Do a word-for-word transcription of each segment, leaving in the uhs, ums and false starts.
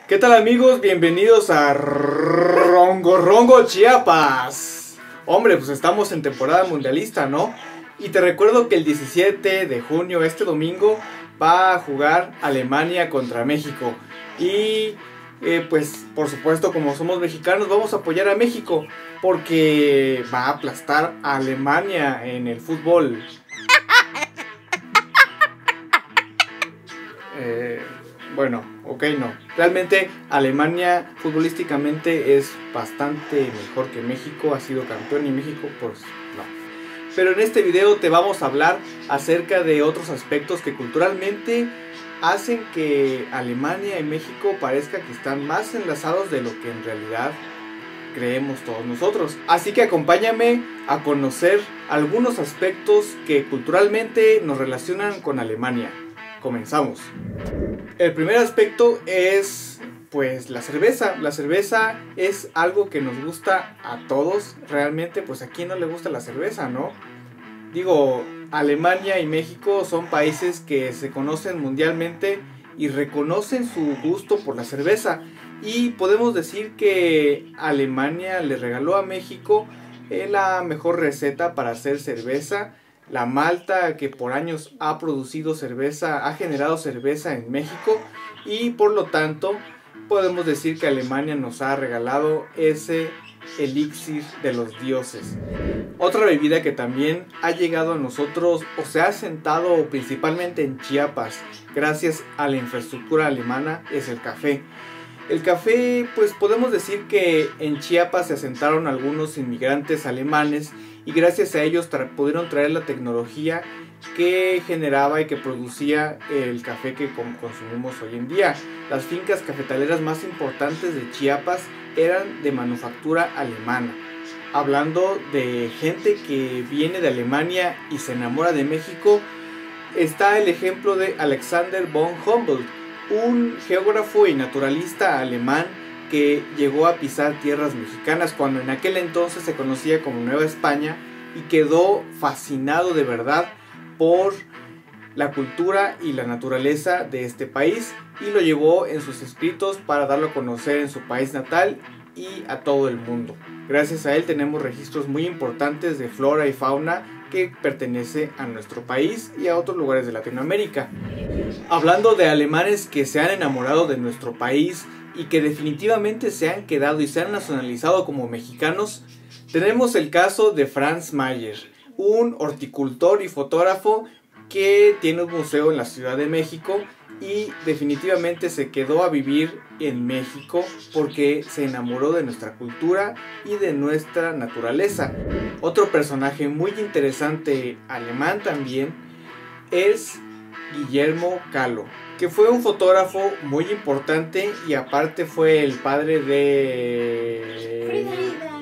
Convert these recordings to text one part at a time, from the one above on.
¿Qué tal, amigos? Bienvenidos a Rongo Rongo Chiapas. Hombre, pues estamos en temporada mundialista, ¿no? Y te recuerdo que el diecisiete de junio, este domingo, va a jugar Alemania contra México. Y eh, pues por supuesto, como somos mexicanos, vamos a apoyar a México, porque va a aplastar a Alemania en el fútbol. Eh, bueno, ok, no. Realmente Alemania futbolísticamente es bastante mejor que México. Ha sido campeón y México pues no. Pero en este video te vamos a hablar acerca de otros aspectos que culturalmente hacen que Alemania y México parezca que están más enlazados de lo que en realidad creemos todos nosotros. Así que acompáñame a conocer algunos aspectos que culturalmente nos relacionan con Alemania. Comenzamos. El primer aspecto es pues la cerveza. La cerveza es algo que nos gusta a todos. Realmente, pues a quién no le gusta la cerveza, ¿no? Digo, Alemania y México son países que se conocen mundialmente y reconocen su gusto por la cerveza. Y podemos decir que Alemania le regaló a México eh, la mejor receta para hacer cerveza. La malta que por años ha producido cerveza, ha generado cerveza en México, y por lo tanto podemos decir que Alemania nos ha regalado ese elixir de los dioses. Otra bebida que también ha llegado a nosotros o se ha asentado principalmente en Chiapas gracias a la infraestructura alemana es el café. El café, pues podemos decir que en Chiapas se asentaron algunos inmigrantes alemanes y gracias a ellos tra- pudieron traer la tecnología que generaba y que producía el café que com- consumimos hoy en día. Las fincas cafetaleras más importantes de Chiapas eran de manufactura alemana. Hablando de gente que viene de Alemania y se enamora de México, está el ejemplo de Alexander von Humboldt, un geógrafo y naturalista alemán que llegó a pisar tierras mexicanas cuando en aquel entonces se conocía como Nueva España, y quedó fascinado de verdad por la cultura y la naturaleza de este país, y lo llevó en sus escritos para darlo a conocer en su país natal y a todo el mundo. Gracias a él tenemos registros muy importantes de flora y fauna que pertenece a nuestro país y a otros lugares de Latinoamérica. Hablando de alemanes que se han enamorado de nuestro país y que definitivamente se han quedado y se han nacionalizado como mexicanos, tenemos el caso de Franz Mayer, un horticultor y fotógrafo que tiene un museo en la Ciudad de México y definitivamente se quedó a vivir en México porque se enamoró de nuestra cultura y de nuestra naturaleza. Otro personaje muy interesante alemán también es Guillermo Kahlo, que fue un fotógrafo muy importante y aparte fue el padre de... Frida.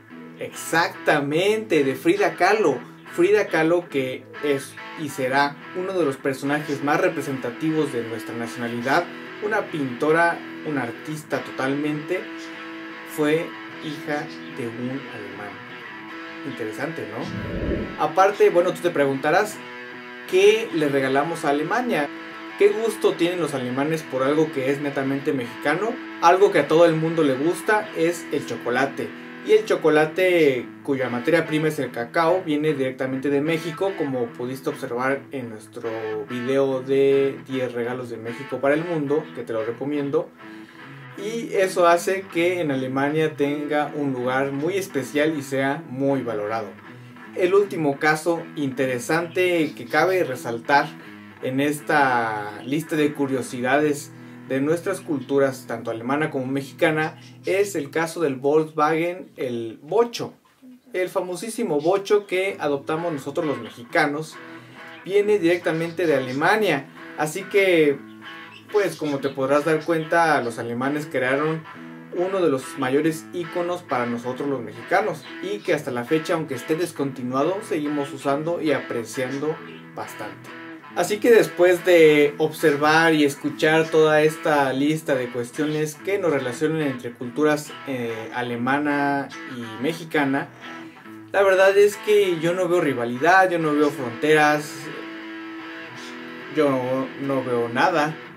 Exactamente, de Frida Kahlo. Frida Kahlo, que es y será uno de los personajes más representativos de nuestra nacionalidad, una pintora, una artista totalmente, fue hija de un alemán. Interesante, ¿no? Aparte, bueno, tú te preguntarás, ¿qué le regalamos a Alemania? ¿Qué gusto tienen los alemanes por algo que es netamente mexicano? Algo que a todo el mundo le gusta es el chocolate. Y el chocolate, cuya materia prima es el cacao, viene directamente de México, como pudiste observar en nuestro video de diez regalos de México para el mundo, que te lo recomiendo. Y eso hace que en Alemania tenga un lugar muy especial y sea muy valorado. El último caso interesante que cabe resaltar en esta lista de curiosidades de nuestras culturas, tanto alemana como mexicana, es el caso del Volkswagen, el bocho. El famosísimo bocho que adoptamos nosotros los mexicanos viene directamente de Alemania. Así que, pues como te podrás dar cuenta, los alemanes crearon uno de los mayores íconos para nosotros los mexicanos, y que hasta la fecha, aunque esté descontinuado, seguimos usando y apreciando bastante. Así que después de observar y escuchar toda esta lista de cuestiones que nos relacionan entre culturas eh, alemana y mexicana, la verdad es que yo no veo rivalidad, yo no veo fronteras, yo no, no veo nada.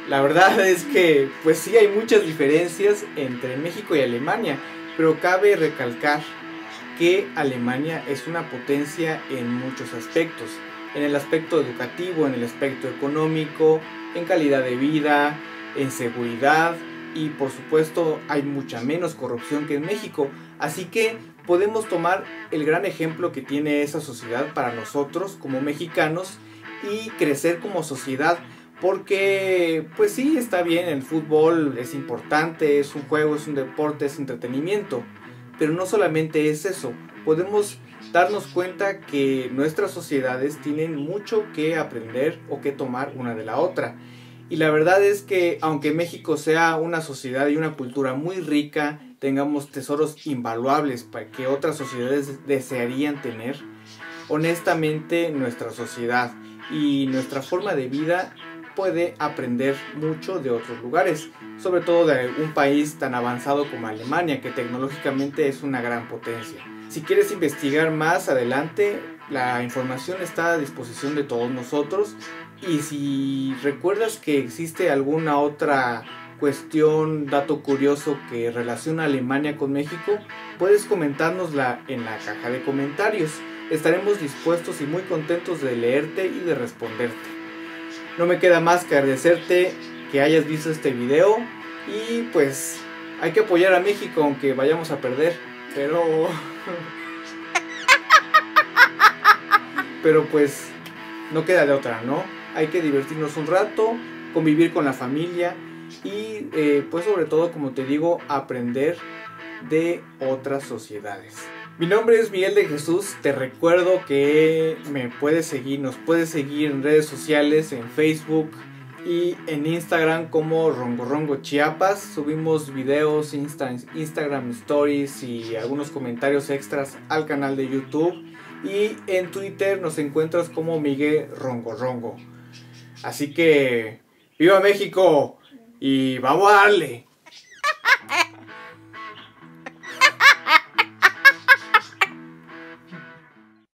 La verdad es que pues sí hay muchas diferencias entre México y Alemania, pero cabe recalcar que Alemania es una potencia en muchos aspectos, en el aspecto educativo, en el aspecto económico, en calidad de vida, en seguridad y por supuesto hay mucha menos corrupción que en México, así que podemos tomar el gran ejemplo que tiene esa sociedad para nosotros como mexicanos y crecer como sociedad, porque pues sí, está bien, el fútbol es importante, es un juego, es un deporte, es entretenimiento, pero no solamente es eso, podemos darnos cuenta que nuestras sociedades tienen mucho que aprender o que tomar una de la otra. Y la verdad es que aunque México sea una sociedad y una cultura muy rica, tengamos tesoros invaluables para que otras sociedades desearían tener, honestamente nuestra sociedad y nuestra forma de vida puede aprender mucho de otros lugares, sobre todo de un país tan avanzado como Alemania, que tecnológicamente es una gran potencia. Si quieres investigar más adelante, la información está a disposición de todos nosotros, y si recuerdas que existe alguna otra cuestión, dato curioso que relaciona a Alemania con México, puedes comentárnosla en la caja de comentarios. Estaremos dispuestos y muy contentos de leerte y de responderte. No me queda más que agradecerte que hayas visto este video y pues hay que apoyar a México aunque vayamos a perder, pero pero pues no queda de otra, ¿no? Hay que divertirnos un rato, convivir con la familia y eh, pues sobre todo, como te digo, aprender de otras sociedades. Mi nombre es Miguel de Jesús, te recuerdo que me puedes seguir, nos puedes seguir en redes sociales, en Facebook y en Instagram como Rongo Rongo Chiapas. Subimos videos, Insta, Instagram Stories y algunos comentarios extras al canal de YouTube. Y en Twitter nos encuentras como Miguel Rongo Rongo. Así que ¡viva México! Y vamos a darle.